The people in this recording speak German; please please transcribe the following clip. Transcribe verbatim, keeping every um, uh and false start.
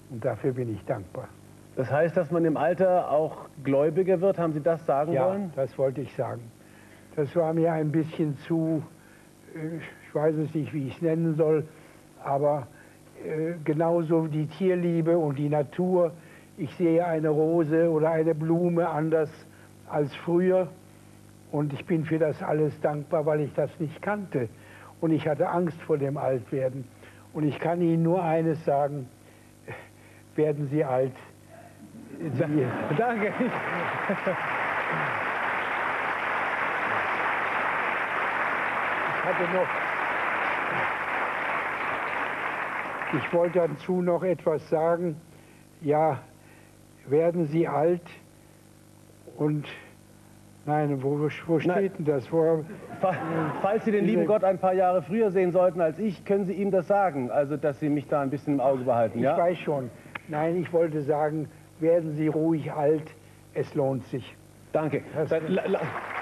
Und dafür bin ich dankbar. Das heißt, dass man im Alter auch gläubiger wird? Haben Sie das sagen ja, wollen? Ja, das wollte ich sagen. Das war mir ein bisschen zu, ich weiß es nicht, wie ich es nennen soll, aber äh, genauso die Tierliebe und die Natur. Ich sehe eine Rose oder eine Blume anders als früher. Und ich bin für das alles dankbar, weil ich das nicht kannte. Und ich hatte Angst vor dem Altwerden. Und ich kann Ihnen nur eines sagen, werden Sie alt. Sie Danke. Ich hatte noch, ich wollte dazu noch etwas sagen. Ja, werden Sie alt und, nein, wo, wo steht nein. denn das? Wo, Falls Sie den lieben Gott ein paar Jahre früher sehen sollten als ich, können Sie ihm das sagen, also dass Sie mich da ein bisschen im Auge behalten, ich ja? Ich weiß schon. Nein, ich wollte sagen, werden Sie ruhig alt, es lohnt sich. Danke. Dann,